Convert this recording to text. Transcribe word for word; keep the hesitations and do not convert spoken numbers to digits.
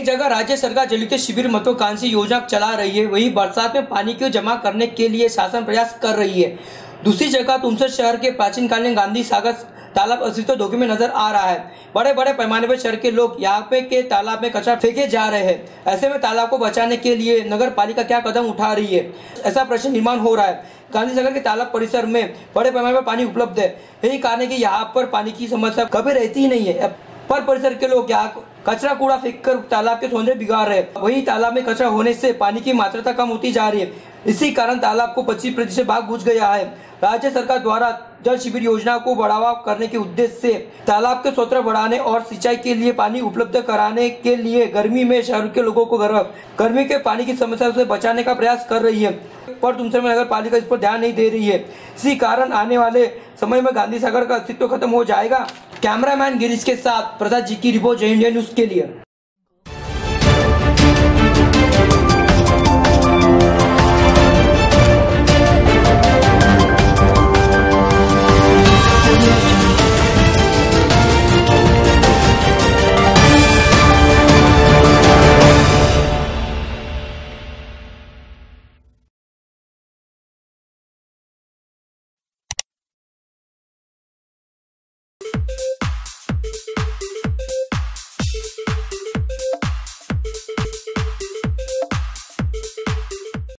जगह राज्य सरकार जलयुक्त शिविर महत्वाकांक्षी योजना चला रही है, वहीं बरसात में पानी को जमा करने के लिए शासन प्रयास कर रही है। दूसरी जगह तुमसर शहर के प्राचीन कालीन गांधी सागर तालाब अस्तित्व धोखे में नजर आ रहा है। बड़े बड़े पैमाने पर शहर के लोग यहाँ पे के तालाब में कचरा फेंके जा रहे हैं। ऐसे में तालाब को बचाने के लिए नगर पालिका क्या कदम उठा रही है, ऐसा प्रश्न निर्माण हो रहा है। गांधी सागर के तालाब परिसर में बड़े पैमाने पर पानी उपलब्ध है, यही कारण है कि यहाँ पर पानी की समस्या कभी रहती ही नहीं है। पर परिसर के लोग यहाँ कचरा कूड़ा फेंककर तालाब के सौंदर्य बिगाड़ रहे हैं। वही तालाब में कचरा होने से पानी की मात्रा कम होती जा रही है। इसी कारण तालाब को पच्चीस प्रतिशत भाग बुझ गया है। राज्य सरकार द्वारा जल शिविर योजना को बढ़ावा करने के उद्देश्य से तालाब के स्रोत बढ़ाने और सिंचाई के लिए पानी उपलब्ध कराने के लिए गर्मी में शहर के लोगों को गर्मी के पानी की समस्या से बचाने का प्रयास कर रही है, पर तुमसर में नगर पालिका इस पर ध्यान नहीं दे रही है। इसी कारण आने वाले समय में गांधी सागर का अस्तित्व खत्म हो जाएगा। कैमरामैन गिरीश के साथ प्रसाद जी की रिपोर्ट, जय इंडिया न्यूज के लिए।